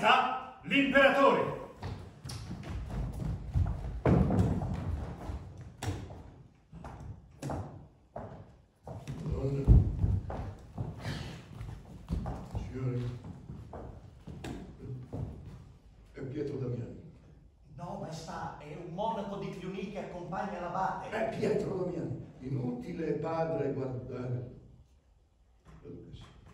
Maestà, l'imperatore. Signori, è Pietro Damiani. No, maestà, è un monaco di Cluny che accompagna l'abate. È Pietro Damiani. Inutile, padre, guardare. Quello che sia.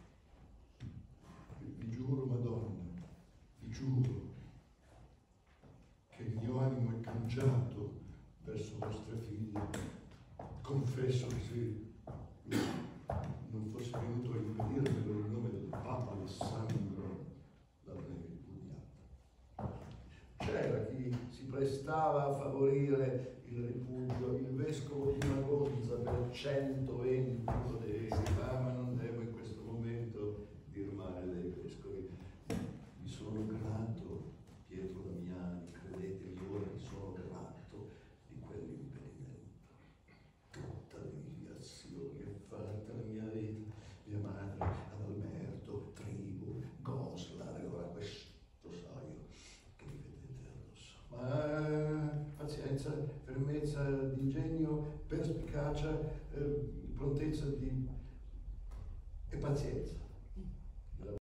Vi giuro, Madonna, vi giuro che il mio animo è cangiato verso vostra figlia. Confesso che se non fosse venuto a impedirmelo in nome del Papa Alessandro, l'avrei ripudiata. C'era chi si prestava a favorire il ripugio, il vescovo di Magonza per 120 poderi, ma non devo in questo momento dir male dei vescovi. Vi sono grato, Pietro Damiani, credetemi, ora vi sono grato di quell'impedimento. Tutta l'umiliazione che fatta la mia vita, mia madre, Adalberto, Tribu, Goslar, e ora questo saio che mi vedete addosso. Ma pazienza, fermezza di ingegno, perspicacia, prontezza di... e pazienza.